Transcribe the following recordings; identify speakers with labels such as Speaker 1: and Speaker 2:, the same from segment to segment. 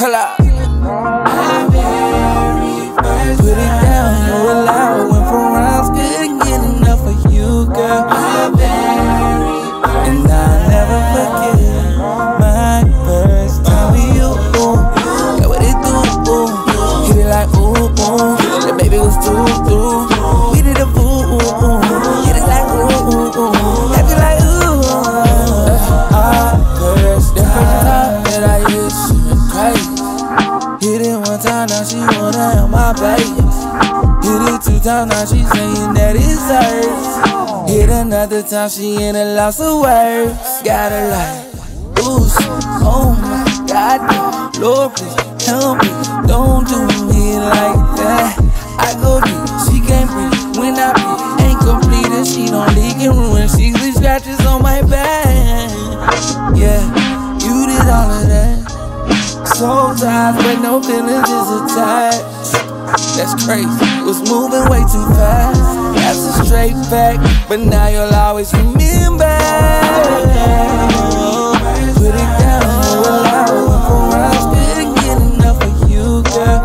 Speaker 1: Holla. Put it down, you allow. Went for rounds, couldn't get enough of you, girl. And I'll never forget my first time with you. Yeah, what it do? Hit it like ooh, ooh. The baby was too through. We did a fool. Hit it like ooh, ooh. Happy like ooh. The first time that I used, she went crazy. Hit it one time, now she wanna have my baby. Hit it 2 times, now she saying that it's hers. Hit another time, she in a loss of words. Got her like, ooh, oh my God, Lord, please help me. Don't do me like that. I go deep, she can't breathe. When I breathe, ain't complete and she don't leak and ruin. She leave scratches on my back. Yeah, you did all of that. So tired, but no feelings is attached. That's crazy, it was moving way too fast. That's a straight fact, but now you'll always remember. Put it down, you allow. Went for rounds, couldn't get enough of you, girl.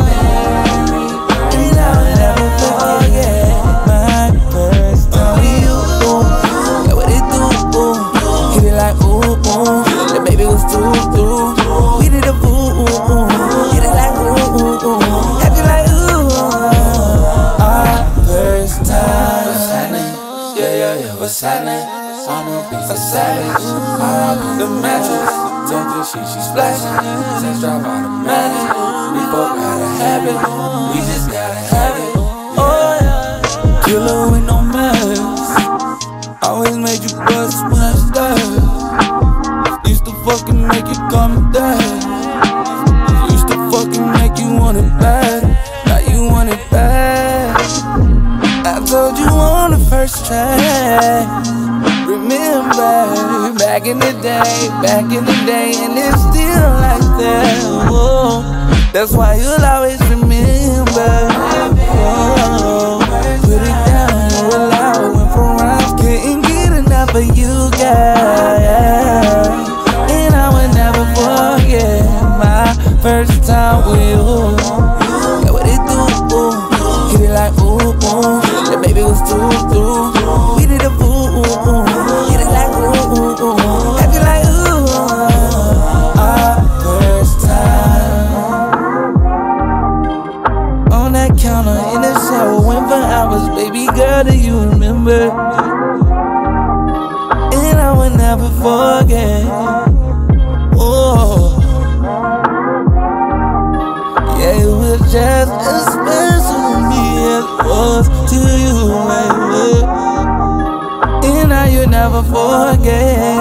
Speaker 1: And I'll never forget my first time with you. Yeah, what it do? Hit it like ooh, ooh. The baby was too through. We did a fool. Hit it like ooh, ooh. Happy like ooh. Our first time. What's happening? Yeah. What's happening? I'ma be a savage. I'm the mattress. Don't think she splashing. Sex drive automatic. We both gotta have it. We just gotta have it. Oh yeah. Killer with no mask. Always made you bust when I started. Used to fucking make you come down. Used to fucking make you want it bad. Now you want it bad. I told you on the first track. Remember, back in the day, and it's still like that. Oh, that's why you'll always remember. Oh, put it down, you allow. Went for rounds, couldn't get enough of you, girl. And I would never forget my first time with you. Yeah, what it do? Hit it like ooh, ooh. The baby was too through. We did a fool. Hit it like ooh, ooh. Happy like ooh. Our first time. On that counter in the shower, went for hours. Baby girl, do you remember? And I would never forget. Oh, yeah, it was just as special to me as it was to you, baby. And now you never forget.